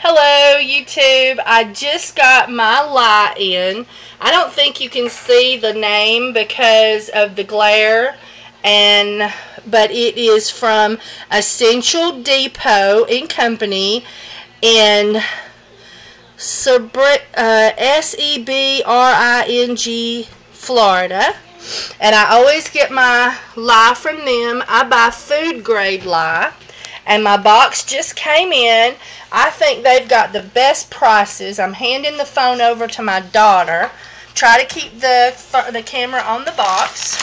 Hello YouTube, I just got my lye in. I don't think you can see the name because of the glare, but it is from Essential Depot and Company in Sebring, Florida. And I always get my lye from them. I buy food grade lye. And my box just came in. I think they've got the best prices. I'm handing the phone over to my daughter. Try to keep the camera on the box.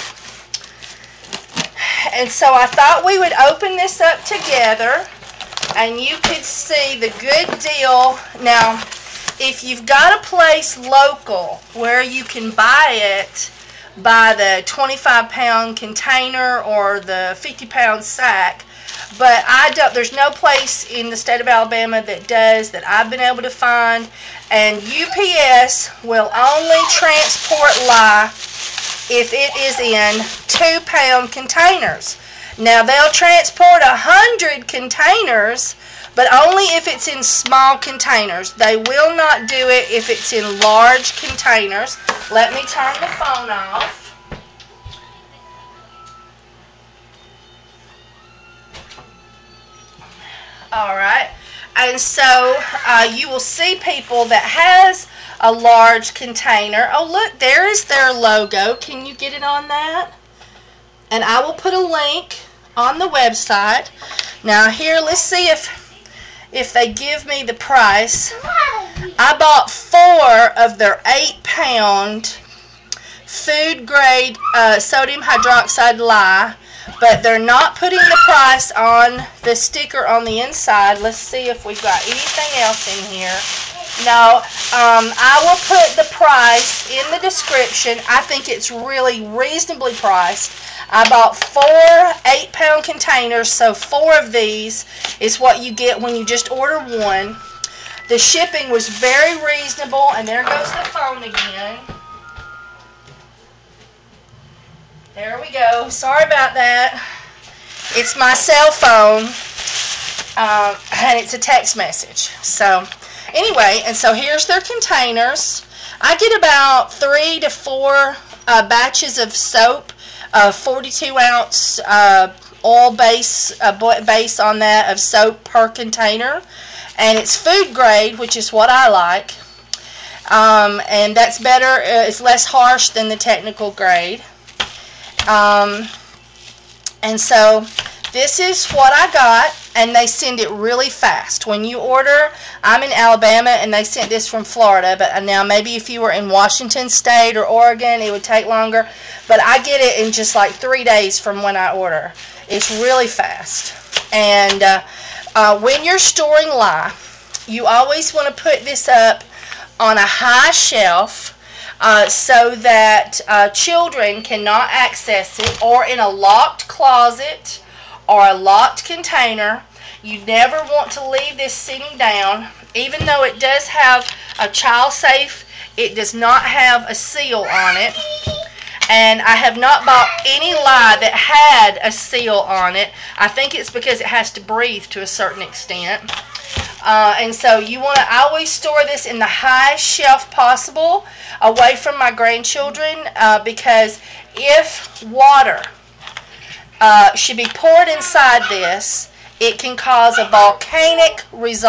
And so I thought we would open this up together and you could see the good deal. Now, if you've got a place local where you can buy it by the 25-pound container or the 50-pound sack, but there's no place in the state of Alabama that does, that I've been able to find. And UPS will only transport lye if it is in 2-pound containers. Now they'll transport 100 containers, but only if it's in small containers. They will not do it if it's in large containers. Let me turn the phone off. Alright, and so you will see people that has a large container. Oh look, there is their logo. Can you get it on that? And I will put a link on the website. Now here, let's see if they give me the price. I bought 4 of their 8-pound food grade sodium hydroxide lye. But they're not putting the price on the sticker on the inside. Let's see if we've got anything else in here. No, I will put the price in the description. I think it's really reasonably priced. I bought 4 8-pound containers, so 4 of these is what you get when you just order one. The shipping was very reasonable, and there goes the phone again. There we go. Sorry about that. It's my cell phone, and it's a text message. So, anyway, and so here's their containers. I get about 3 to 4 batches of soap, 42-ounce oil base on that of soap per container, and it's food grade, which is what I like, and that's better. It's less harsh than the technical grade. And so this is what I got, and they send it really fast. When you order, I'm in Alabama and they sent this from Florida, but now maybe if you were in Washington State or Oregon it would take longer, but I get it in just like 3 days from when I order. It's really fast. And when you're storing lye, you always want to put this up on a high shelf, so that children cannot access it, or in a locked closet or a locked container. You never want to leave this sitting down. Even though it does have a child safe, it does not have a seal on it. And I have not bought any lye that had a seal on it. I think it's because it has to breathe to a certain extent. And so I always store this in the highest shelf possible, away from my grandchildren, because if water should be poured inside this, it can cause a volcanic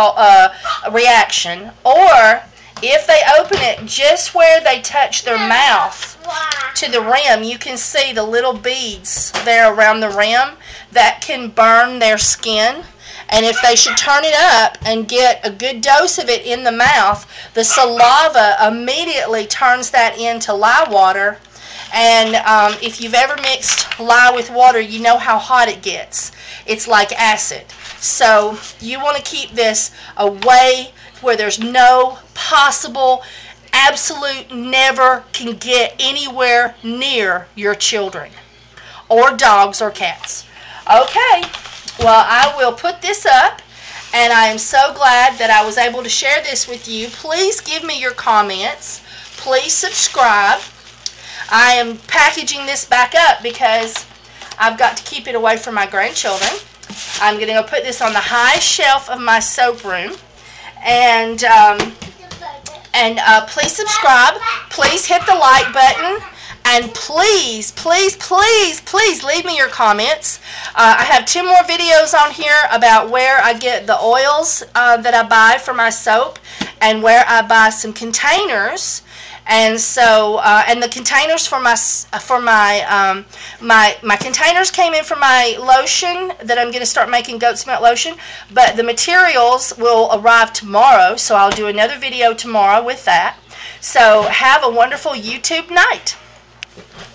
reaction. Or if they open it just where they touch their mouth to the rim, you can see the little beads there around the rim that can burn their skin. And if they should turn it up and get a good dose of it in the mouth, the saliva immediately turns that into lye water. And if you've ever mixed lye with water, you know how hot it gets. It's like acid. So you want to keep this away where there's no possible, absolute, never can get anywhere near your children or dogs or cats. Okay. Well, I will put this up, and I am so glad that I was able to share this with you. Please give me your comments. Please subscribe. I am packaging this back up because I've got to keep it away from my grandchildren. I'm going to put this on the high shelf of my soap room, And please subscribe. Please hit the like button. And please, please, please, please leave me your comments. I have 2 more videos on here about where I get the oils that I buy for my soap, and where I buy some containers. And so, and the containers for my containers came in for my lotion that I'm going to start making goat's milk lotion. But the materials will arrive tomorrow, so I'll do another video tomorrow with that. So have a wonderful YouTube night.